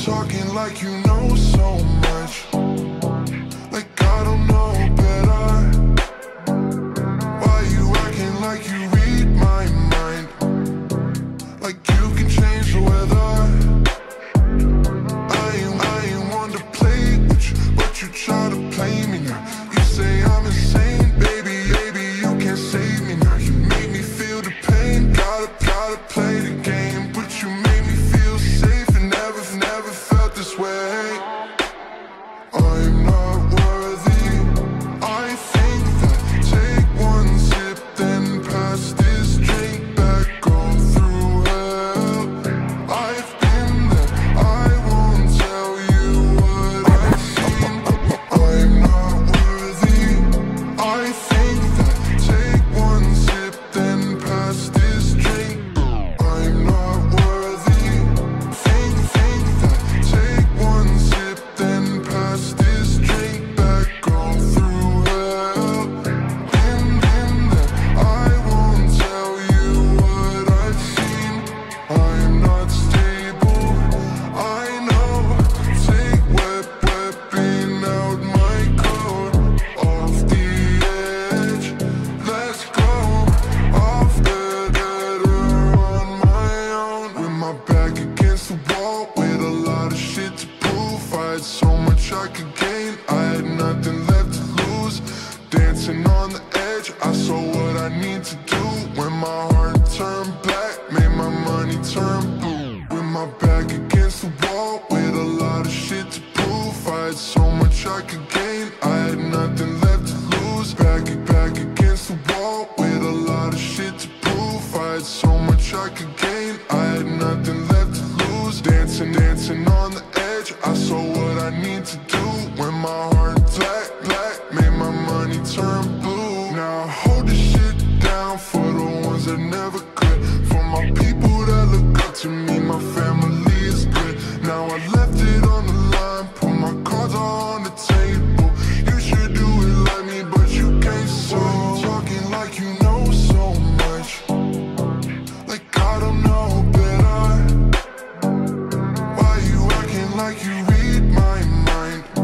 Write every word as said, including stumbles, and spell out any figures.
talking like you know so much, like I don't know better. Why you acting like you read my mind, like you can change the weather? I ain't, I ain't one to play with you, but you try to play me now. You say I'm insane, baby, baby, you can't save me now. You make me feel the pain, gotta, gotta play the game, but you make me feel safe and never, never felt this way. I'm not worthy. I think that take one sip, then pass this drink back, go through hell. I've been there, I won't tell you what I've seen. I'm not worthy. I think that take one sip, then pass this drink. I'm not worthy. Think, think that take one sip, then pass this drink back, go through hell. Been, been there, I won't tell you what I've seen. I'm not stable, I know. Take wet weapon out my coat, off the edge. Let's go off the ladder on my own. With my back against the wall, with a lot of shit to prove. I had so much I could gain, I had nothing left to lose. Dancing on the edge, I saw what I need to do. When my heart turned black, made my money turn blue. With my back against the wall, with a lot of shit to prove. I had so much I could gain, I had nothing left to lose. Back, back against the wall, with a lot of shit to prove. I had so much I could gain, I had nothing left to lose. Dancing, dancing on the edge, I saw what I need to do. When my heart black, black, made my money turn blue. Now I hold this shit down for the ones that never could, for my people that look up to me, my family is good. Now I left it on the line, put my cards on the table. You should do it like me, but you can't. So you talking like you know so much, like I don't know better. Why you acting like you read my mind,